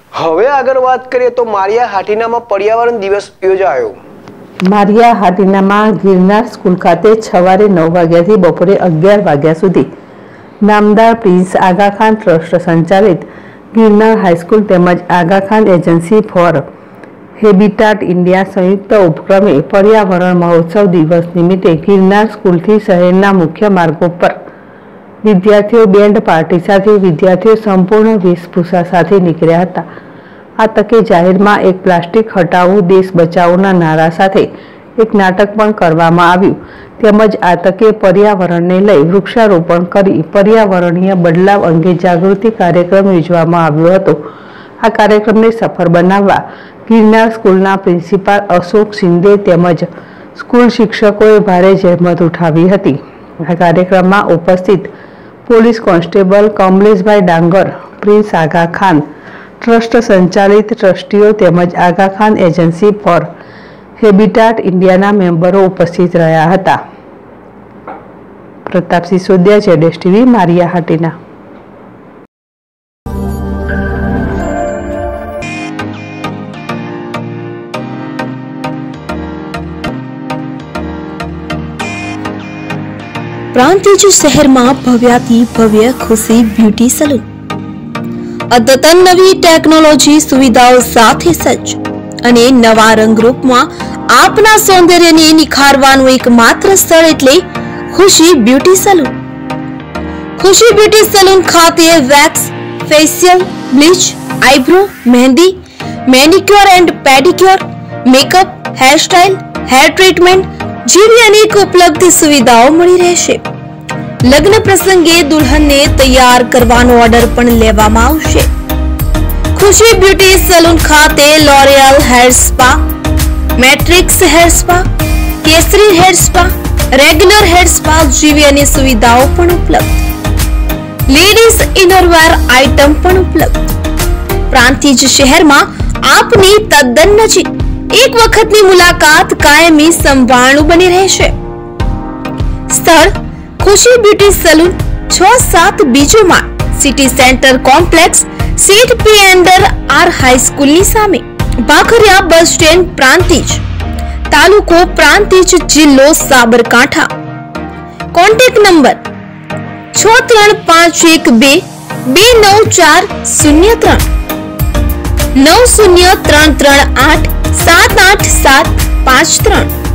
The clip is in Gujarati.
હવે આગળ વાત કરીએ તો મારિયા હાટીનામાં પર્યાવરણ દિવસ યોજાયો। મારિયા હાટીનામાં ગિરનાર સ્કૂલ ખાતે સવારે 9 વાગ્યાથી બપોરે 11 વાગ્યા સુધી નામદાર પ્રિન્સ આગા ખાન ટ્રસ્ટ સંચાલિત ગિરનાર હાઈસ્કૂલ તેમજ Aga Khan agency for habitat India સંયુક્ત ઉપક્રમે પર્યાવરણ મહોત્સવ દિવસ નિમિત્તે ગિરનાર સ્કૂલથી શહેરના મુખ્ય માર્ગો પર વિદ્યાર્થીઓ બેન્ડ પાર્ટી સાથે વિદ્યાર્થીઓ સંપૂર્ણ વેશભૂષા સાથે નીકળ્યા હતા। આ તકે જાહેરમાં એક પ્લાસ્ટિક હટાવો દેશ બચાવોના નારા સાથે એક નાટક પણ કરવામાં આવ્યું તેમજ આ તકે પર્યાવરણને લઈ વૃક્ષારોપણ કરી પર્યાવરણીય બદલાવ અંગે જાગૃતિ કાર્યક્રમ યોજવામાં આવ્યો હતો। આ કાર્યક્રમને સફળ બનાવવા ગિરનાર સ્કૂલના પ્રિન્સિપાલ અશોક શિંદે તેમજ સ્કૂલ શિક્ષકોએ ભારે જહેમત ઉઠાવી હતી। આ કાર્યક્રમમાં ઉપસ્થિત પોલીસ કોન્સ્ટેબલ કમલેશભાઈ ડાંગર, પ્રિન્સ આગા ખાન ટ્રસ્ટ સંચાલિત ટ્રસ્ટીઓ તેમજ Aga Khan agency for habitat ઇન્ડિયાના મેમ્બરો ઉપસ્થિત રહ્યા હતા। પ્રતાપ સિસોદિયા, જેડેશ ટીવી, મારિયા હાટીના। પ્રાંતિજ શહેરમાં ભવ્યાથી ભવ્ય ખુશી બ્યુટી સલૂન અદ્યતન નવી ટેકનોલોજી સુવિધાઓ સાથે સજ્જ અને નવા રંગરૂપમાં આપના સૌંદર્યને નિખારવાનું એકમાત્ર સ્થળ એટલે Khushi beauty salon. Khushi beauty salon ખાતે wax, facial, bleach, eyebrow, mehndi, manicure and pedicure, makeup, hairstyle, hair treatment જેવી અનેક ઉપલબ્ધ સુવિધાઓ મળી રહેશે। લગ્ન પ્રસંગે દુલ્હનને તૈયાર કરવાનો ઓર્ડર પણ લેવામાં આવશે। ખુશી બ્યુટી સલૂન ખાતે L'Oreal hair spa, Matrix hair spa, કેસરી hair spa, regular hair spa જેવી અનેક સુવિધાઓ પણ ઉપલબ્ધ। લેડીઝ ઇનરવેર આઇટમ પણ ઉપલબ્ધ। પ્રાંતિજ શહેરમાં આપની તદ્દન નજીક એક વખતની મુલાકાત કાયમી સંભાળનું બની રહેશે। સ્થળ ખુશી બ્યુટી સલૂન 6-7 બીજો માળ, સિટી સેન્ટર કોમ્પ્લેક્સ, સીટ પી એન્ડર આર હાઈસ્કૂલની સામે, ભાખરિયા બસ સ્ટેન્ડ, પ્રાંતિજ, તાલુકો પ્રાંતિજ, જિલ્લો સાબરકાંઠા। Contact number 6351229403 903338787353।